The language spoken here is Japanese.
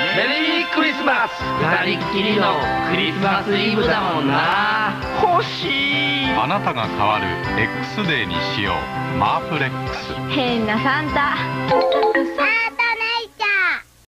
メリークリスマス。二人っきりのクリスマスイブだもんな。欲しい。 あなたが変わる X デーにしよう。マープレックス。 変なサンタ。